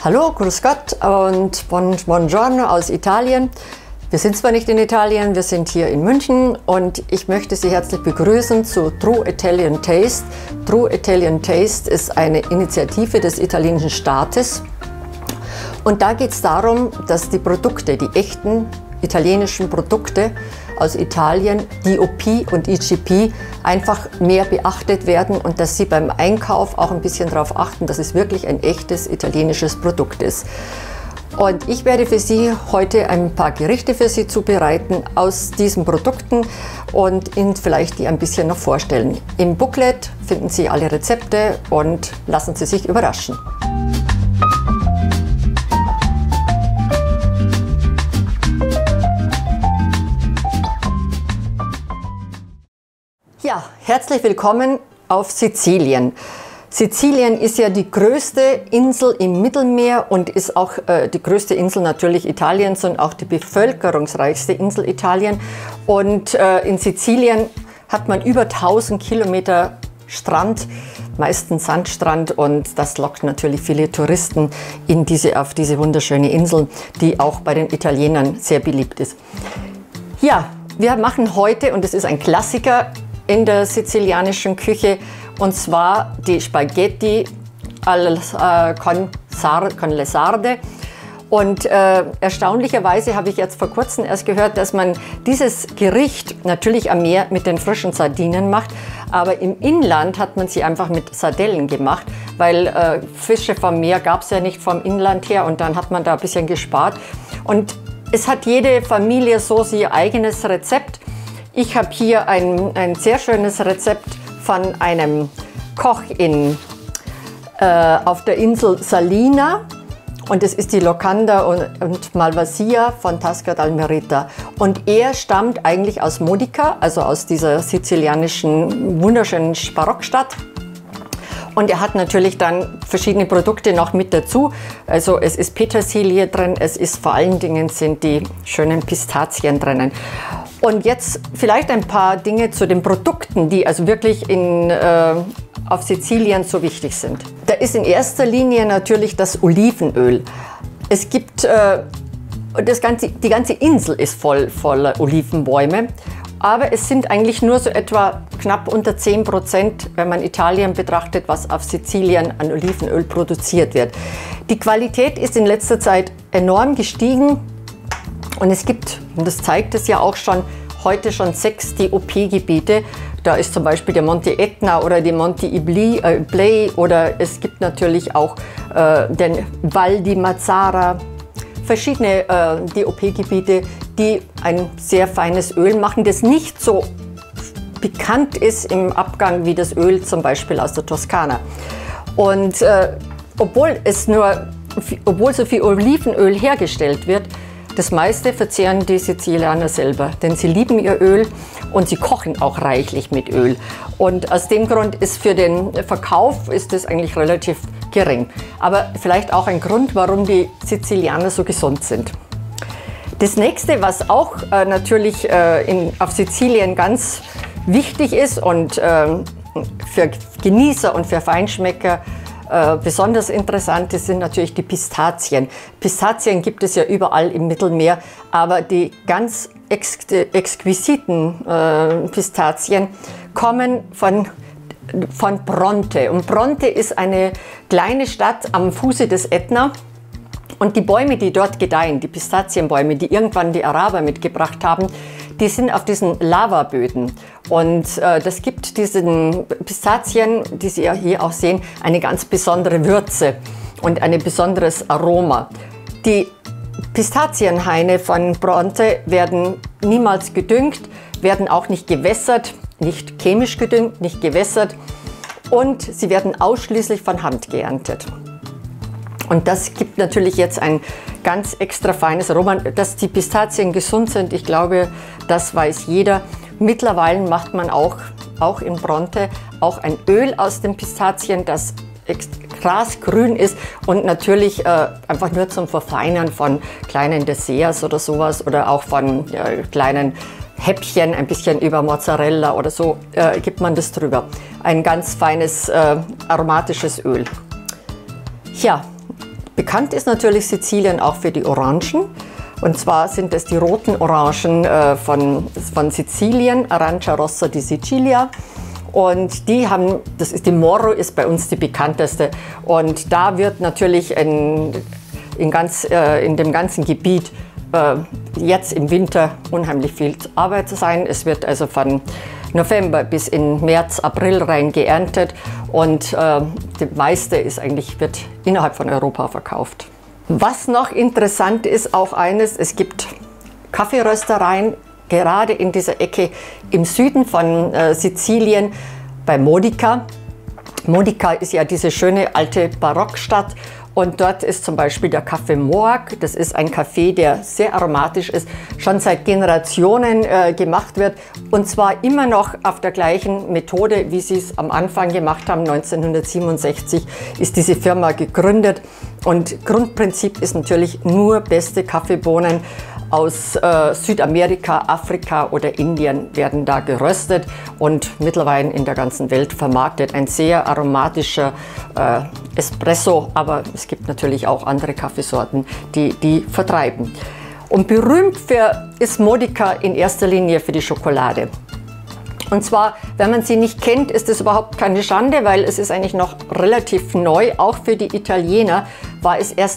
Hallo, grüß Gott und buongiorno aus Italien. Wir sind zwar nicht in Italien, wir sind hier in München und ich möchte Sie herzlich begrüßen zu True Italian Taste. True Italian Taste ist eine Initiative des italienischen Staates und da geht es darum, dass die Produkte, die echten italienischen Produkte aus Italien, DOP und IGP, einfach mehr beachtet werden und dass Sie beim Einkauf auch ein bisschen darauf achten, dass es wirklich ein echtes italienisches Produkt ist. Und ich werde für Sie heute ein paar Gerichte für Sie zubereiten aus diesen Produkten und Ihnen vielleicht die ein bisschen noch vorstellen. Im Booklet finden Sie alle Rezepte und lassen Sie sich überraschen. Ja, herzlich willkommen auf Sizilien. Sizilien ist ja die größte Insel im Mittelmeer und ist auch die größte Insel natürlich Italiens und auch die bevölkerungsreichste Insel Italien. Und in Sizilien hat man über 1000 Kilometer Strand, meistens Sandstrand, und das lockt natürlich viele Touristen auf diese wunderschöne Insel, die auch bei den Italienern sehr beliebt ist. Ja, wir machen heute, und es ist ein Klassiker in der sizilianischen Küche, und zwar die Spaghetti con le sarde. Und erstaunlicherweise habe ich jetzt vor kurzem erst gehört, dass man dieses Gericht natürlich am Meer mit den frischen Sardinen macht, aber im Inland hat man sie einfach mit Sardellen gemacht, weil Fische vom Meer gab es ja nicht vom Inland her, und dann hat man da ein bisschen gespart. Und es hat jede Familie so ihr eigenes Rezept. Ich habe hier ein sehr schönes Rezept von einem Koch auf der Insel Salina, und es ist die Locanda und Malvasia von Tasca d'Almerita. Und er stammt eigentlich aus Modica, also aus dieser sizilianischen wunderschönen Barockstadt. Und er hat natürlich dann verschiedene Produkte noch mit dazu. Also es ist Petersilie drin, es ist vor allen Dingen sind die schönen Pistazien drinnen. Und jetzt vielleicht ein paar Dinge zu den Produkten, die also wirklich auf Sizilien so wichtig sind. Da ist in erster Linie natürlich das Olivenöl. Es gibt, die ganze Insel ist voller Olivenbäume, aber es sind eigentlich nur so etwa knapp unter 10%, wenn man Italien betrachtet, was auf Sizilien an Olivenöl produziert wird. Die Qualität ist in letzter Zeit enorm gestiegen. Und es gibt, und das zeigt es ja auch schon, heute schon 6 DOP-Gebiete. Da ist zum Beispiel der Monte Etna oder die Monte Iblei, oder es gibt natürlich auch den Val di Mazara. Verschiedene DOP-Gebiete, die ein sehr feines Öl machen, das nicht so bekannt ist im Abgang wie das Öl zum Beispiel aus der Toskana. Und obwohl so viel Olivenöl hergestellt wird, das meiste verzehren die Sizilianer selber, denn sie lieben ihr Öl und sie kochen auch reichlich mit Öl. Und aus dem Grund ist für den Verkauf das eigentlich relativ gering. Aber vielleicht auch ein Grund, warum die Sizilianer so gesund sind. Das nächste, was auch natürlich auf Sizilien ganz wichtig ist und für Genießer und für Feinschmecker besonders interessant sind natürlich die Pistazien. Pistazien gibt es ja überall im Mittelmeer, aber die ganz exquisiten Pistazien kommen von Bronte. Und Bronte ist eine kleine Stadt am Fuße des Ätna. Und die Bäume, die dort gedeihen, die Pistazienbäume, die irgendwann die Araber mitgebracht haben, die sind auf diesen Lavaböden. Und das gibt diesen Pistazien, die Sie ja hier auch sehen, eine ganz besondere Würze und ein besonderes Aroma. Die Pistazienhaine von Bronte werden niemals gedüngt, werden auch nicht gewässert, nicht chemisch gedüngt, nicht gewässert, und sie werden ausschließlich von Hand geerntet. Und das gibt natürlich jetzt ein ganz extra feines Aroma. Dass die Pistazien gesund sind, ich glaube, das weiß jeder. Mittlerweile macht man auch in Bronte auch ein Öl aus den Pistazien, das grasgrün ist und natürlich einfach nur zum Verfeinern von kleinen Desserts oder sowas oder auch von kleinen Häppchen, ein bisschen über Mozzarella oder so, gibt man das drüber. Ein ganz feines aromatisches Öl. Ja, Bekannt ist natürlich Sizilien auch für die Orangen. Und zwar sind es die roten Orangen von Sizilien, Arancia Rossa di Sicilia. Und die haben, die Moro ist bei uns die bekannteste. Und da wird natürlich in dem ganzen Gebiet jetzt im Winter unheimlich viel Arbeit sein. Es wird also von November bis in März, April rein geerntet und das meiste wird innerhalb von Europa verkauft. Was noch interessant ist, auch eines, es gibt Kaffeeröstereien, gerade in dieser Ecke im Süden von Sizilien bei Modica. Modica ist ja diese schöne alte Barockstadt. Und dort ist zum Beispiel der Kaffee Moak. Das ist ein Kaffee, der sehr aromatisch ist, schon seit Generationen gemacht wird. Und zwar immer noch auf der gleichen Methode, wie sie es am Anfang gemacht haben. 1967 ist diese Firma gegründet. Und Grundprinzip ist natürlich nur beste Kaffeebohnen aus Südamerika, Afrika oder Indien werden da geröstet und mittlerweile in der ganzen Welt vermarktet. Ein sehr aromatischer Espresso, aber es gibt natürlich auch andere Kaffeesorten, die vertreiben. Und berühmt ist Modica in erster Linie für die Schokolade. Und zwar, wenn man sie nicht kennt, ist es überhaupt keine Schande, weil es ist eigentlich noch relativ neu. Auch für die Italiener war es erst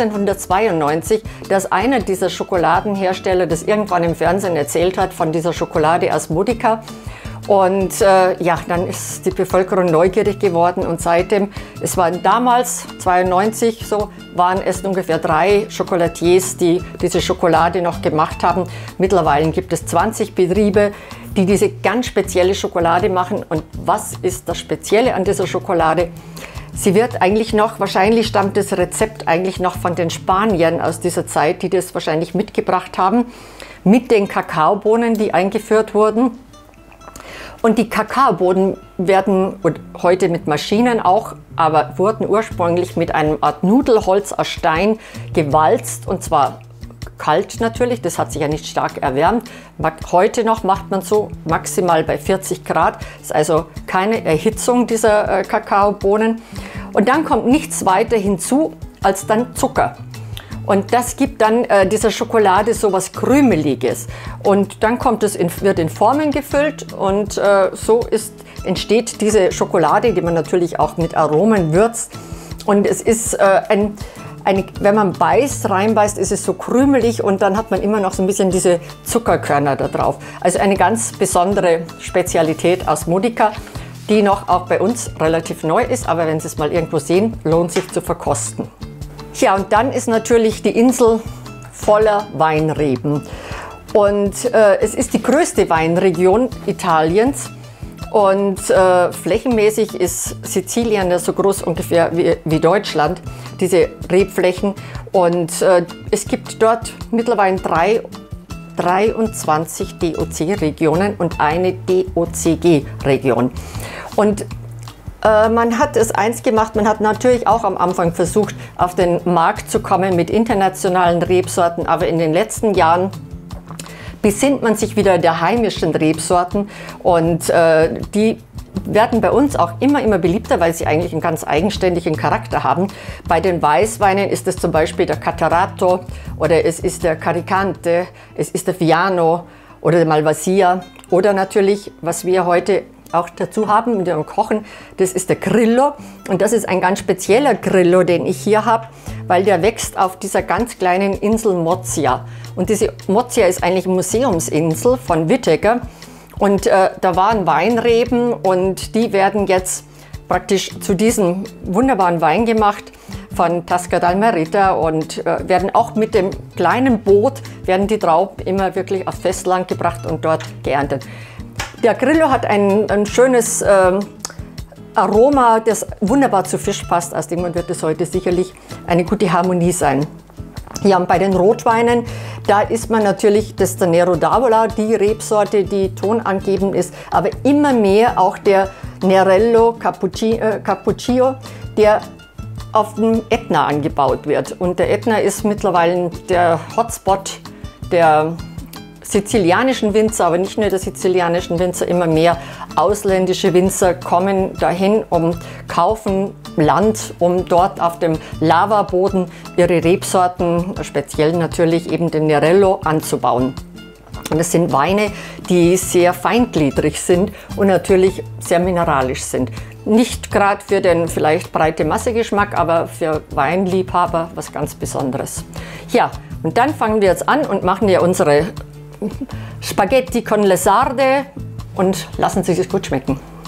1992, dass einer dieser Schokoladenhersteller das irgendwann im Fernsehen erzählt hat von dieser Schokolade aus Modica. Und ja, dann ist die Bevölkerung neugierig geworden und seitdem, es waren damals, 92 so, waren es ungefähr 3 Chocolatiers, die diese Schokolade noch gemacht haben. Mittlerweile gibt es 20 Betriebe, die diese ganz spezielle Schokolade machen. Und was ist das Spezielle an dieser Schokolade? Sie wird eigentlich noch, wahrscheinlich stammt das Rezept eigentlich noch von den Spaniern aus dieser Zeit, die das wahrscheinlich mitgebracht haben, mit den Kakaobohnen, die eingeführt wurden. Und die Kakaobohnen werden heute mit Maschinen auch, aber wurden ursprünglich mit einem Art Nudelholz aus Stein gewalzt und zwar kalt natürlich, das hat sich ja nicht stark erwärmt. Heute noch macht man so maximal bei 40 Grad, das ist also keine Erhitzung dieser Kakaobohnen. Und dann kommt nichts weiter hinzu als dann Zucker. Und das gibt dann dieser Schokolade so was Krümeliges. Und dann wird in Formen gefüllt und so entsteht diese Schokolade, die man natürlich auch mit Aromen würzt. Und es ist wenn man reinbeißt, ist es so krümelig und dann hat man immer noch so ein bisschen diese Zuckerkörner da drauf. Also eine ganz besondere Spezialität aus Modica, die noch auch bei uns relativ neu ist, aber wenn Sie es mal irgendwo sehen, lohnt sich zu verkosten. Ja, und dann ist natürlich die Insel voller Weinreben. Und es ist die größte Weinregion Italiens. Und flächenmäßig ist Sizilien ja so groß ungefähr wie Deutschland, diese Rebflächen. Und es gibt dort mittlerweile 23 DOC-Regionen und eine DOCG-Region. Und man hat es eins gemacht, man hat natürlich auch am Anfang versucht, auf den Markt zu kommen mit internationalen Rebsorten, aber in den letzten Jahren besinnt man sich wieder der heimischen Rebsorten und die werden bei uns auch immer beliebter, weil sie eigentlich einen ganz eigenständigen Charakter haben. Bei den Weißweinen ist es zum Beispiel der Catarratto oder es ist der Caricante, es ist der Fiano oder der Malvasia oder natürlich, was wir heute auch dazu haben mit dem Kochen, das ist der Grillo und das ist ein ganz spezieller Grillo, den ich hier habe, weil der wächst auf dieser ganz kleinen Insel Mozia und diese Mozia ist eigentlich eine Museumsinsel von Witteker und da waren Weinreben und die werden jetzt praktisch zu diesem wunderbaren Wein gemacht von Tasca d'Almerita und werden auch mit dem kleinen Boot, werden die Trauben immer wirklich aufs Festland gebracht und dort geerntet. Der Grillo hat ein schönes Aroma, das wunderbar zu Fisch passt. Aus dem wird es heute sicherlich eine gute Harmonie sein. Ja, und bei den Rotweinen, da ist man natürlich, das ist der Nero d'Avola, die Rebsorte, die tonangebend ist, aber immer mehr auch der Nerello Cappuccio, der auf dem Ätna angebaut wird. Und der Ätna ist mittlerweile der Hotspot der sizilianischen Winzer, aber nicht nur der sizilianischen Winzer, immer mehr ausländische Winzer kommen dahin und kaufen Land, um dort auf dem Lavaboden ihre Rebsorten, speziell natürlich eben den Nerello, anzubauen. Und es sind Weine, die sehr feingliedrig sind und natürlich sehr mineralisch sind. Nicht gerade für den vielleicht breite Masse-Geschmack, aber für Weinliebhaber was ganz Besonderes. Ja, und dann fangen wir jetzt an und machen ja unsere Spaghetti con le Sarde und lassen sie sich gut schmecken.